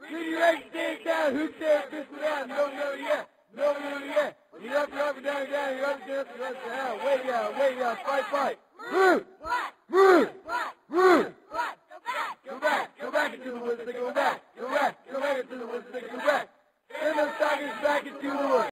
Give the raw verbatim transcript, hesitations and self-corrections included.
Bring your legs stand down. Who said this without? No, no, yeah. No, no, yeah. You're up, you're up, you're down, down, you're up, you're up, you're up, down. Way down, way down. Fight, fight. Move. Move. Move. Go back. Go back into the woods. Go back.